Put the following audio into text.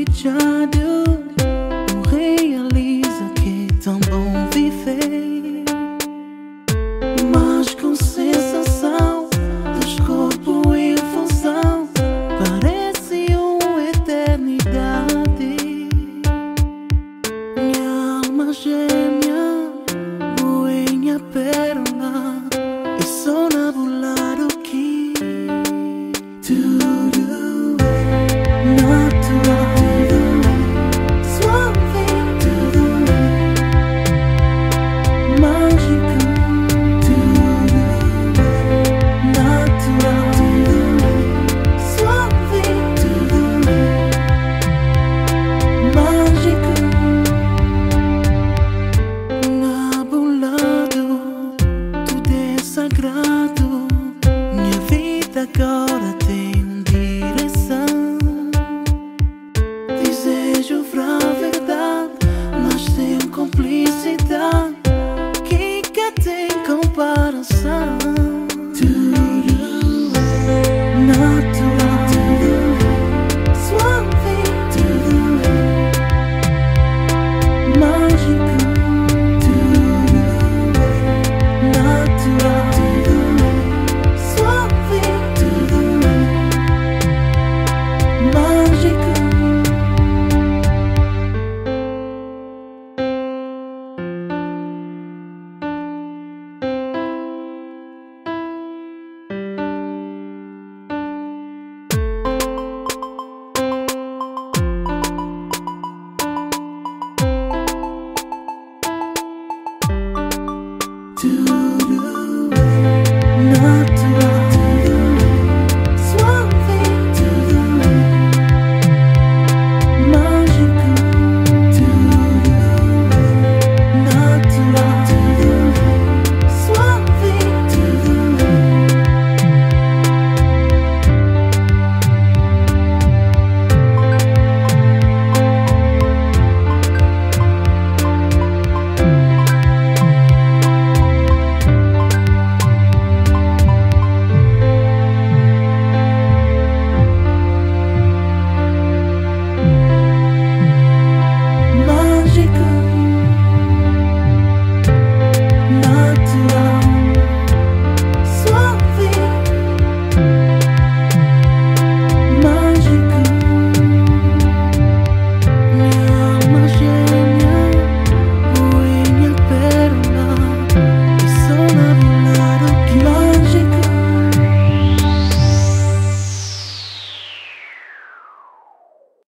desejado, não realiza que é tão bom viver, mas com sensação dos corpos em fusão, parece uma eternidade. Minha alma gêmea, boinha pérola, é só nabulado que tudo é natural, suave, tudo é mágico, tudo é natural, suave, tudo é mágico, nabulado, tudo é sagrado. Minha vida agora tem direção. Desejo pra verdade, nós temos cumplicidade que tem comparação.